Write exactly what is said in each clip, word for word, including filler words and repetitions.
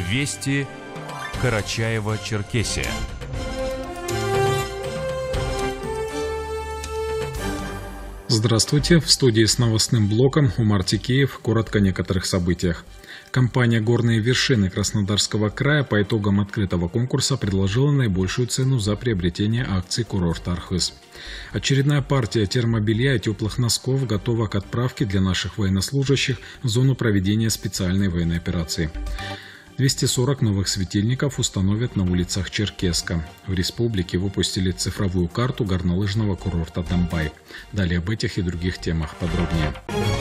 Вести Карачаево-Черкесия. Здравствуйте, в студии с новостным блоком Умар Тикеев. Коротко о некоторых событиях. Компания «Горные вершины» Краснодарского края по итогам открытого конкурса предложила наибольшую цену за приобретение акций курорта Архыз. Очередная партия термобелья и теплых носков готова к отправке для наших военнослужащих в зону проведения специальной военной операции. двести сорок новых светильников установят на улицах Черкесска. В республике выпустили цифровую карту горнолыжного курорта Домбай. Далее об этих и других темах подробнее.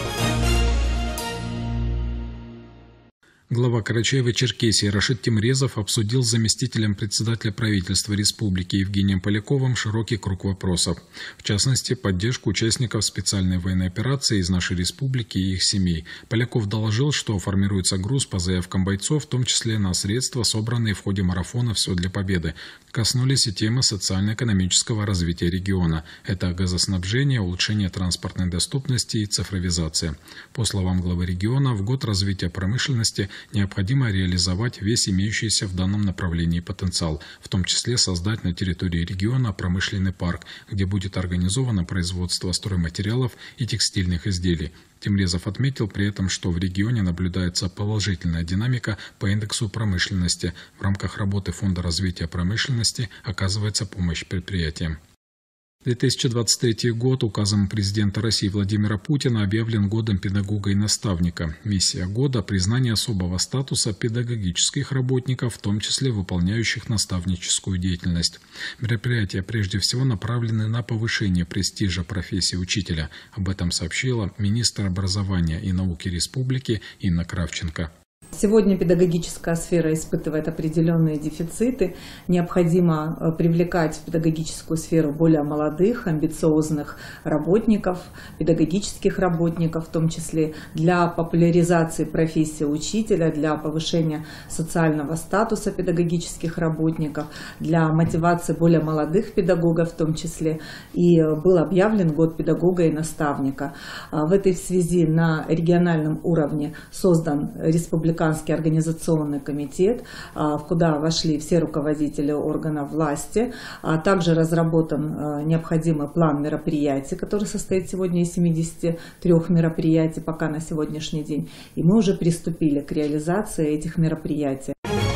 Глава Карачаево-Черкесии Рашид Темрезов обсудил с заместителем председателя правительства республики Евгением Поляковым широкий круг вопросов. В частности, поддержку участников специальной военной операции из нашей республики и их семей. Поляков доложил, что формируется груз по заявкам бойцов, в том числе на средства, собранные в ходе марафона «Все для победы». Коснулись и темы социально-экономического развития региона. Это газоснабжение, улучшение транспортной доступности и цифровизация. По словам главы региона, в год развития промышленности необходимо реализовать весь имеющийся в данном направлении потенциал, в том числе создать на территории региона промышленный парк, где будет организовано производство стройматериалов и текстильных изделий. Темрезов отметил при этом, что в регионе наблюдается положительная динамика по индексу промышленности. В рамках работы Фонда развития промышленности оказывается помощь предприятиям. две тысячи двадцать третий год указом президента России Владимира Путина объявлен годом педагога и наставника. Миссия года – признание особого статуса педагогических работников, в том числе выполняющих наставническую деятельность. Мероприятия прежде всего направлены на повышение престижа профессии учителя. Об этом сообщила министр образования и науки республики Инна Кравченко. Сегодня педагогическая сфера испытывает определенные дефициты. Необходимо привлекать в педагогическую сферу более молодых, амбициозных работников, педагогических работников, в том числе для популяризации профессии учителя, для повышения социального статуса педагогических работников, для мотивации более молодых педагогов в том числе. И был объявлен год педагога и наставника. В этой связи на региональном уровне создан республиканский организационный комитет, куда вошли все руководители органов власти. Также разработан необходимый план мероприятий, который состоит сегодня из семидесяти трёх мероприятий пока на сегодняшний день. И мы уже приступили к реализации этих мероприятий.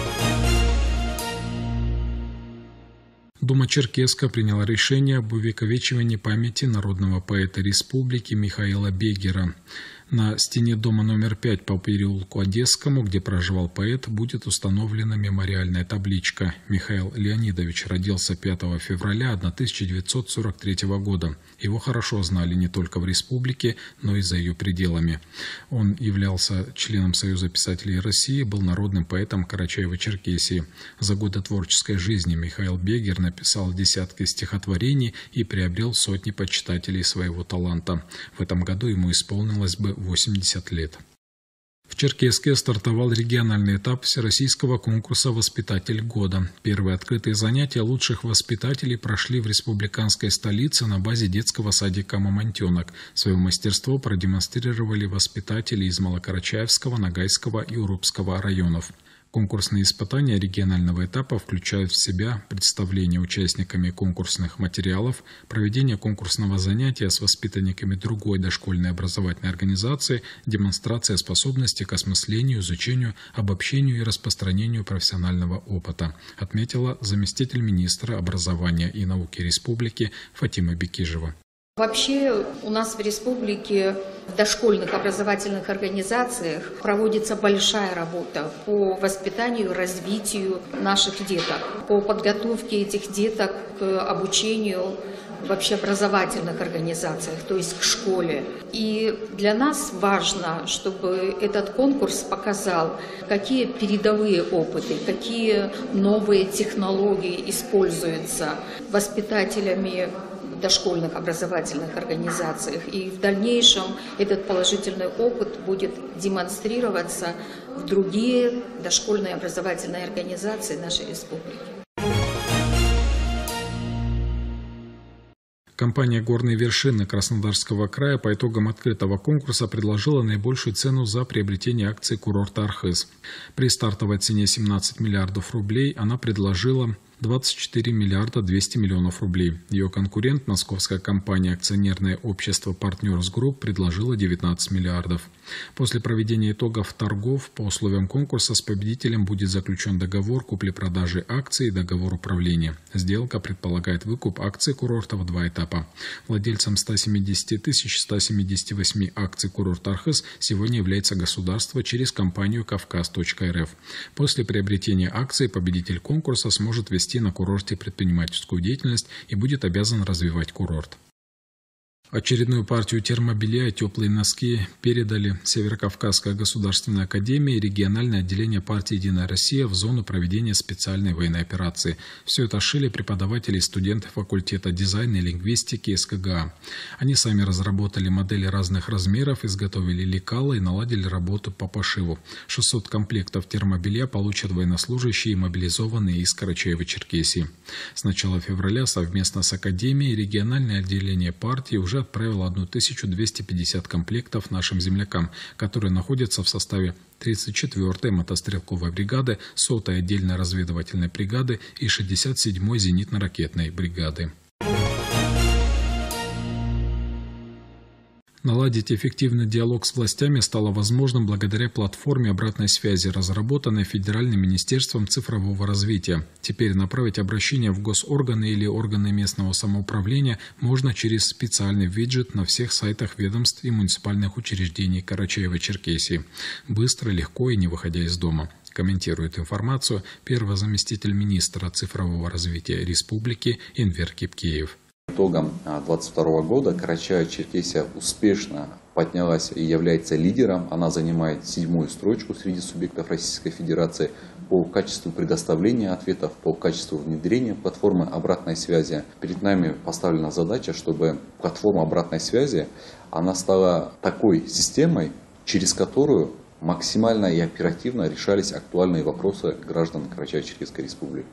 Дума Черкесска приняла решение об увековечивании памяти народного поэта республики Михаила Бегера. На стене дома номер пять по переулку Одесскому, где проживал поэт, будет установлена мемориальная табличка. Михаил Леонидович родился пятого февраля тысяча девятьсот сорок третьего года. Его хорошо знали не только в республике, но и за ее пределами. Он являлся членом Союза писателей России, был народным поэтом Карачаево-Черкесии. За годы творческой жизни Михаил Бегер написал десятки стихотворений и приобрел сотни почитателей своего таланта. В этом году ему исполнилось бы восемьдесят лет. В Черкесске стартовал региональный этап всероссийского конкурса «Воспитатель года». Первые открытые занятия лучших воспитателей прошли в республиканской столице на базе детского садика «Мамонтенок». Свое мастерство продемонстрировали воспитатели из Малокарачаевского, Ногайского и Урупского районов. Конкурсные испытания регионального этапа включают в себя представление участниками конкурсных материалов, проведение конкурсного занятия с воспитанниками другой дошкольной образовательной организации, демонстрация способности к осмыслению, изучению, обобщению и распространению профессионального опыта, отметила заместитель министра образования и науки республики Фатима Бекижева. Вообще у нас в республике в дошкольных образовательных организациях проводится большая работа по воспитанию и развитию наших деток, по подготовке этих деток к обучению в общеобразовательных организациях, то есть к школе. И для нас важно, чтобы этот конкурс показал, какие передовые опыты, какие новые технологии используются воспитателями в дошкольных образовательных организациях. И в дальнейшем этот положительный опыт будет демонстрироваться в другие дошкольные образовательные организации нашей республики. Компания «Горные вершины» Краснодарского края по итогам открытого конкурса предложила наибольшую цену за приобретение акций курорта Архыз. При стартовой цене семнадцать миллиардов рублей она предложила двадцать четыре миллиарда двести миллионов рублей. Ее конкурент, московская компания акционерное общество «Партнерс Групп», предложила девятнадцать миллиардов. После проведения итогов торгов по условиям конкурса с победителем будет заключен договор купли-продажи акций и договор управления. Сделка предполагает выкуп акций курорта в два этапа. Владельцем ста семидесяти тысяч ста семидесяти восьми акций курорта Архыз сегодня является государство через компанию «Кавказ точка эр эф». После приобретения акций победитель конкурса сможет вести на курорте предпринимательскую деятельность и будет обязан развивать курорт. Очередную партию термобелья и теплые носки передали Северокавказская государственная академия и региональное отделение партии «Единая Россия» в зону проведения специальной военной операции. Все это шили преподаватели и студенты факультета дизайна и лингвистики эс ка гэ а. Они сами разработали модели разных размеров, изготовили лекала и наладили работу по пошиву. шестьсот комплектов термобелья получат военнослужащие и мобилизованные из Карачаево-Черкесии. С начала февраля совместно с академией региональное отделение партии уже отправила тысячу двести пятьдесят комплектов нашим землякам, которые находятся в составе тридцать четвёртой мотострелковой бригады, сотой отдельной разведывательной бригады и шестьдесят седьмой зенитно-ракетной бригады. Наладить эффективный диалог с властями стало возможным благодаря платформе обратной связи, разработанной Федеральным министерством цифрового развития. Теперь направить обращение в госорганы или органы местного самоуправления можно через специальный виджет на всех сайтах ведомств и муниципальных учреждений Карачаево-Черкесии. Быстро, легко и не выходя из дома. Комментирует информацию первый заместитель министра цифрового развития республики Энвер Кипкеев. Итогом две тысячи двадцать второго года Карачаево-Черкесия успешно поднялась и является лидером. Она занимает седьмую строчку среди субъектов Российской Федерации по качеству предоставления ответов, по качеству внедрения платформы обратной связи. Перед нами поставлена задача, чтобы платформа обратной связи она стала такой системой, через которую максимально и оперативно решались актуальные вопросы граждан Карачаево-Черкесской Республики.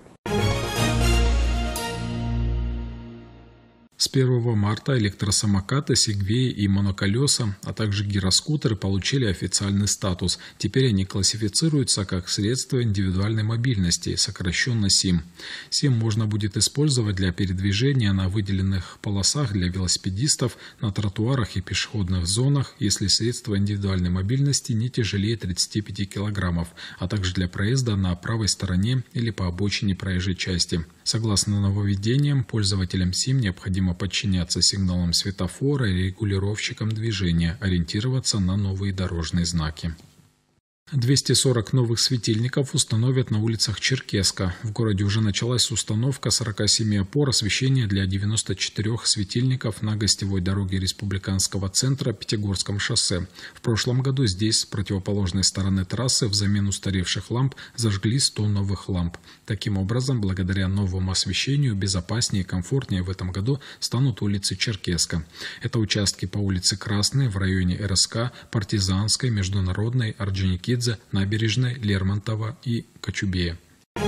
С первого марта электросамокаты, сегвеи и моноколеса, а также гироскутеры получили официальный статус. Теперь они классифицируются как средства индивидуальной мобильности, сокращенно СИМ. СИМ можно будет использовать для передвижения на выделенных полосах для велосипедистов, на тротуарах и пешеходных зонах, если средство индивидуальной мобильности не тяжелее тридцати пяти килограммов, а также для проезда на правой стороне или по обочине проезжей части. Согласно нововведениям, пользователям СИМ необходимо подчиняться сигналам светофора и регулировщикам движения, ориентироваться на новые дорожные знаки. двести сорок новых светильников установят на улицах Черкесска. В городе уже началась установка сорока семи опор освещения для девяноста четырёх светильников на гостевой дороге Республиканского центра Пятигорском шоссе. В прошлом году здесь с противоположной стороны трассы взамен устаревших ламп зажгли сто новых ламп. Таким образом, благодаря новому освещению, безопаснее и комфортнее в этом году станут улицы Черкесска. Это участки по улице Красной в районе эр эс ка, Партизанской, Международной, Орджоникидзе, Набережной, Лермонтова и Кочубея.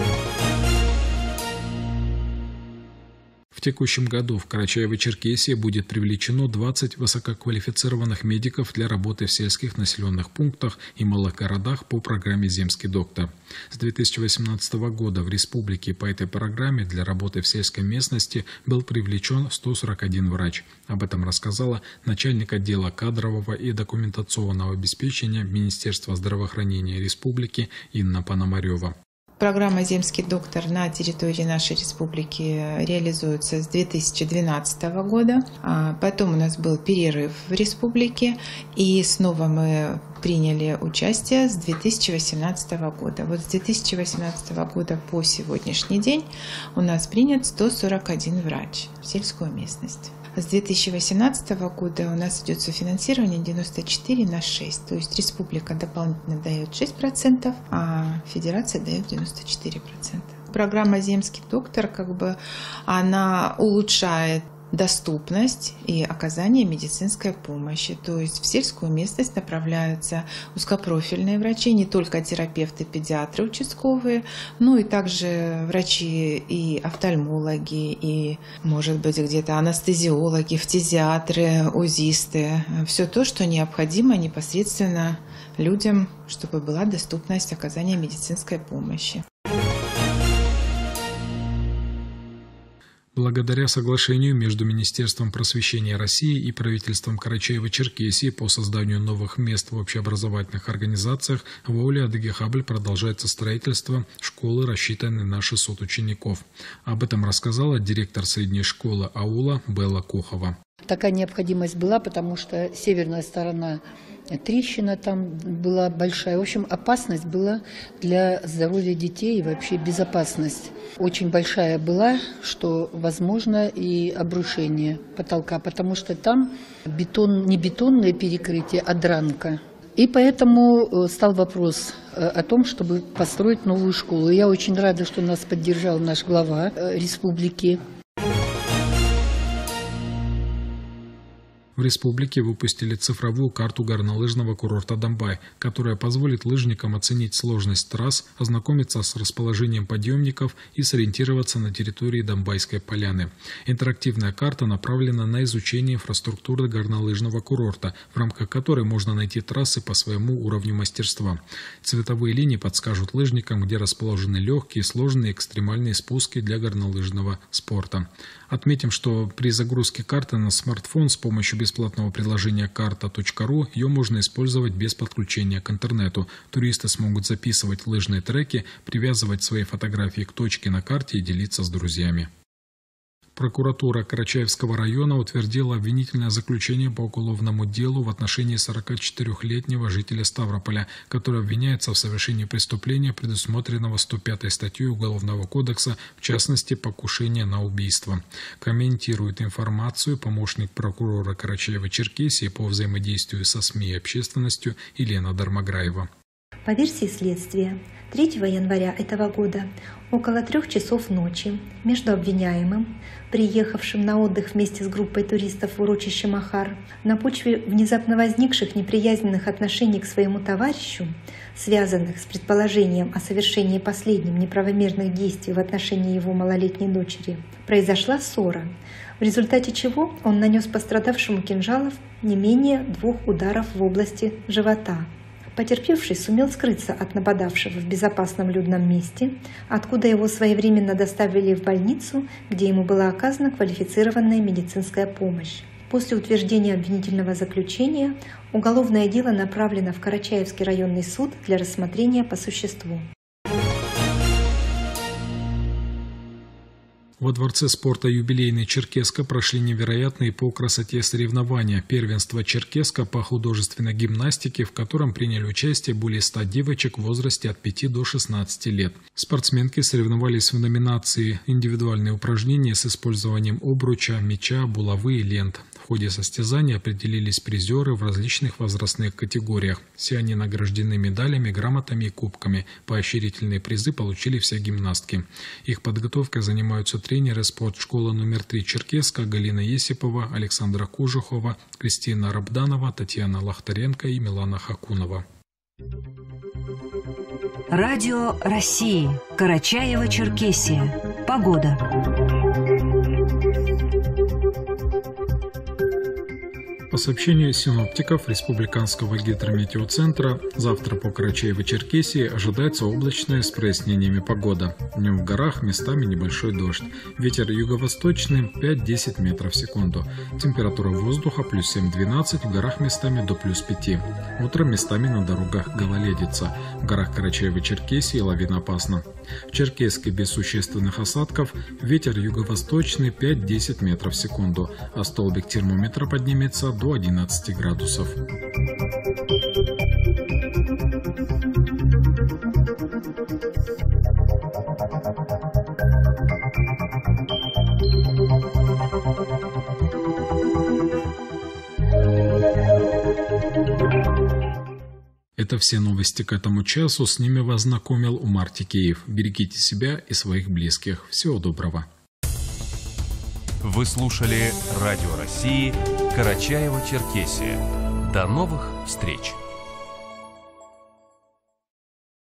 В текущем году в Карачаево-Черкесии будет привлечено двадцать высококвалифицированных медиков для работы в сельских населенных пунктах и малых городах по программе «Земский доктор». С две тысячи восемнадцатого года в республике по этой программе для работы в сельской местности был привлечен сто сорок один врач. Об этом рассказала начальник отдела кадрового и документационного обеспечения Министерства здравоохранения республики Инна Пономарева. Программа «Земский доктор» на территории нашей республики реализуется с две тысячи двенадцатого года. Потом у нас был перерыв в республике, и снова мы приняли участие с две тысячи восемнадцатого года. Вот с две тысячи восемнадцатого года по сегодняшний день у нас принят сто сорок один врач в сельскую местность. С две тысячи восемнадцатого года у нас идет софинансирование девяносто четыре на шесть, то есть республика дополнительно дает шесть процентов, а федерация дает девяносто четыре процента. Программа «Земский доктор» как бы она улучшает доступность и оказание медицинской помощи. То есть в сельскую местность направляются узкопрофильные врачи, не только терапевты, педиатры участковые, но и также врачи и офтальмологи, и, может быть, где-то анестезиологи, фтизиатры, узисты. Все то, что необходимо непосредственно людям, чтобы была доступность оказания медицинской помощи. Благодаря соглашению между Министерством просвещения России и правительством Карачаево-Черкесии по созданию новых мест в общеобразовательных организациях в ауле Адыгехабль продолжается строительство школы, рассчитанной на шестьсот учеников. Об этом рассказала директор средней школы аула Белла Кохова. Такая необходимость была, потому что северная сторона трещина там была большая. В общем, опасность была для здоровья детей и вообще безопасность очень большая была, что возможно и обрушение потолка, потому что там бетон, не бетонное перекрытие, а дранка. И поэтому стал вопрос о том, чтобы построить новую школу. Я очень рада, что нас поддержал наш глава республики. В республике выпустили цифровую карту горнолыжного курорта Домбай, которая позволит лыжникам оценить сложность трасс, ознакомиться с расположением подъемников и сориентироваться на территории Домбайской поляны. Интерактивная карта направлена на изучение инфраструктуры горнолыжного курорта, в рамках которой можно найти трассы по своему уровню мастерства. Цветовые линии подскажут лыжникам, где расположены легкие, сложные экстремальные спуски для горнолыжного спорта. Отметим, что при загрузке карты на смартфон с помощью бесплатного приложения карта точка ру ее можно использовать без подключения к интернету. Туристы смогут записывать лыжные треки, привязывать свои фотографии к точке на карте и делиться с друзьями. Прокуратура Карачаевского района утвердила обвинительное заключение по уголовному делу в отношении сорокачетырёхлетнего жителя Ставрополя, который обвиняется в совершении преступления, предусмотренного сто пятой статьей Уголовного кодекса, в частности, покушение на убийство. Комментирует информацию помощник прокурора Карачаева-Черкесии по взаимодействию со СМИ и общественностью Елена Дармаграева. По версии следствия, третьего января этого года около трех часов ночи между обвиняемым, приехавшим на отдых вместе с группой туристов в урочище Махар, на почве внезапно возникших неприязненных отношений к своему товарищу, связанных с предположением о совершении последним неправомерных действий в отношении его малолетней дочери, произошла ссора, в результате чего он нанес пострадавшему кинжалов не менее двух ударов в области живота. Потерпевший сумел скрыться от нападавшего в безопасном людном месте, откуда его своевременно доставили в больницу, где ему была оказана квалифицированная медицинская помощь. После утверждения обвинительного заключения уголовное дело направлено в Карачаевский районный суд для рассмотрения по существу. Во Дворце спорта «Юбилейный» Черкесска прошли невероятные по красоте соревнования первенства Черкесска по художественной гимнастике, в котором приняли участие более ста девочек в возрасте от пяти до шестнадцати лет. Спортсменки соревновались в номинации «Индивидуальные упражнения с использованием обруча, мяча, булавы и лент». В ходе состязания определились призеры в различных возрастных категориях. Все они награждены медалями, грамотами и кубками. Поощрительные призы получили все гимнастки. Их подготовкой занимаются тренеры спортшколы номер три Черкесска Галина Есипова, Александра Кожухова, Кристина Рабданова, Татьяна Лахтаренко и Милана Хакунова. Радио России. Карачаево-Черкесия. Погода. По сообщению синоптиков Республиканского гидрометеоцентра, завтра по Карачаево-Черкесии ожидается облачная с прояснениями погода. Днем в горах местами небольшой дождь. Ветер юго-восточный пять-десять метров в секунду. Температура воздуха плюс семь-двенадцать, в горах местами до плюс пяти. Утром местами на дорогах гололедица. В горах Карачаево-Черкесии лавина опасна. В Черкесске без существенных осадков. Ветер юго-восточный пять-десять метров в секунду. А столбик термометра поднимется до одиннадцати градусов. Это все новости к этому часу. С ними вас знакомил Умар Тикеев. Берегите себя и своих близких. Всего доброго. Вы слушали Радио России Карачаево-Черкесия. До новых встреч!